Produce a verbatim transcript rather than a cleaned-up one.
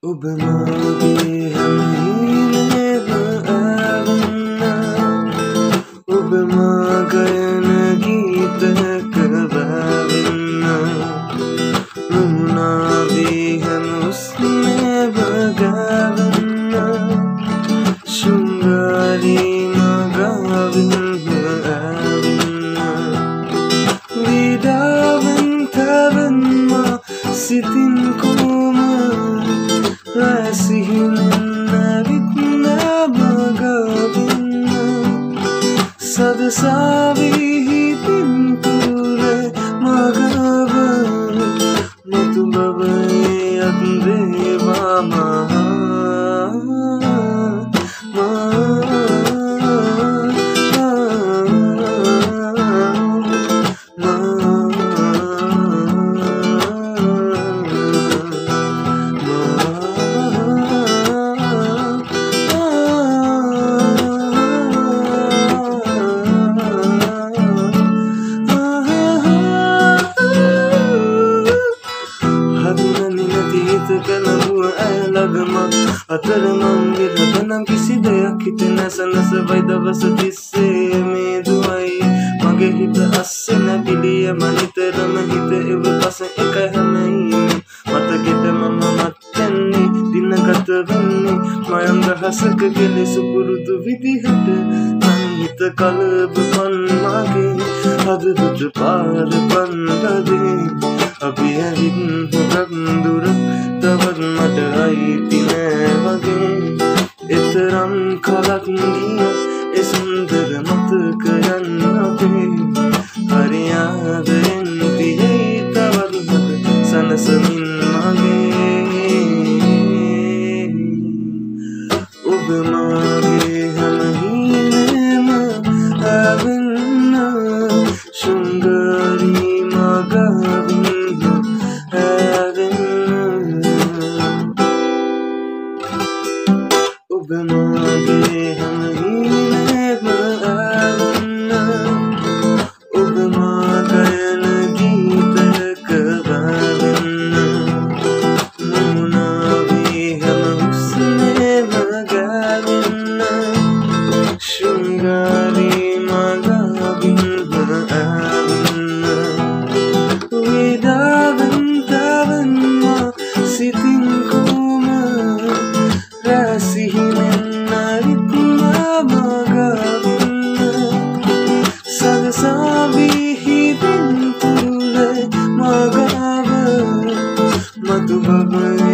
ඔබ මාගේ හැමහිලේම ඇවෙන්න ඔබ මා ගයන ගීතක වැවෙන්න මුනාවී හැම උස්මේම ගෑවෙන්න ශෘංගාරී මගාවෙන්න ඇවෙන්න විඩාවෙන් තැවෙන්න සිතින් කොම රැසිහිනෙන්න විත්න මගවෙන්න සදසාවිහි පින්තුරේ මගව මතු බවයේ අත්දේවා මහා අතරමං විරදනම් කිසි දෙයක් හිතේ නැස නැස වයි දවස තිස්සේ මේ දුවයි මගේ හිත අස්සේ නැගිලිය මනිතරම හිත එව පස එක හැමයින් මතකෙට මම මත්තන්නේ දින ගත වෙන්නේ මයංග හසක කෙලෙ සුපුරුදු විදිහට මං හිත කලබපන් මගේ හදවත පාර පන්දදේ අපි ඇවිත් හොදක් දුර තවත් මට අයිති නෑ වගේ එතරම් කලක් ගිය ඒ සුන්දර මතකයන් අපේ හරියාදෙන් තියේ තවත් මට සනසමින් මගේ ඔබ මාගේ හැමහිලේම ඇවෙන්න ශෘංගාරී මගවින්න ඔබ මාගේ හැමහිලේම ඇවෙන්න ඔබ මා ගයන ගීතක වැවෙන්න මුනාවී හැම උස්මේම ගෑවෙන්න ශෘංගාරී මගවින්න ඇවෙන්න විඩාවෙන් තැවෙන්න සිතින් කොම රැසිහිනෙන්න විත්න මගවෙන්න සදසාවිහි පින්තුරේ මගව මතු බවයේ